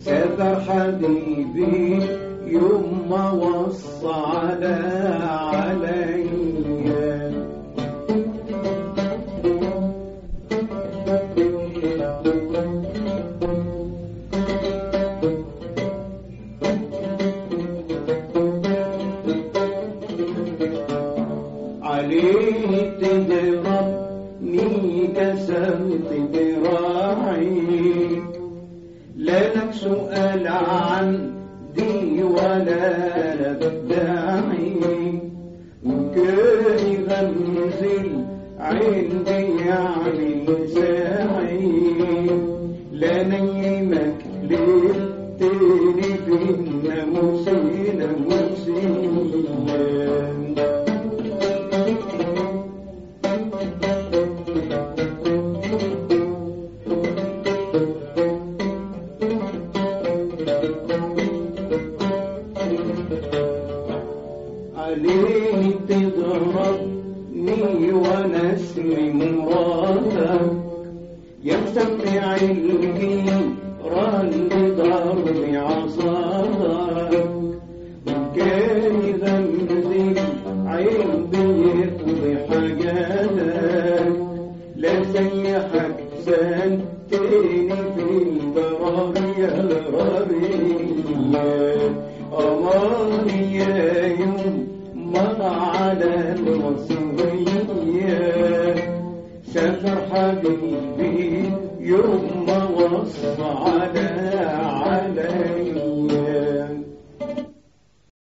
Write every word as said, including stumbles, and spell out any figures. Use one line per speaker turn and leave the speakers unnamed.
سافر حبيبي يوم ما وصى على عليا. عليه تضربني كسرت ذراعي، لا لك سؤال عندي ولا لك داعي، وكان يغمزل عندي يعمل ساعي، لا نيمك ليل تاني في الناموسي ناموسي. عليه تضربني وانا اسمي مراتك، يا مسمع الجيران بضرب عصاك، وكان يغمزل عندي يقضي حاجاتك، لا سيحك سنتين في البرارية الغربية. أماني يا يوم مر على المصرية، سافر حبيبي يوم ما وصى على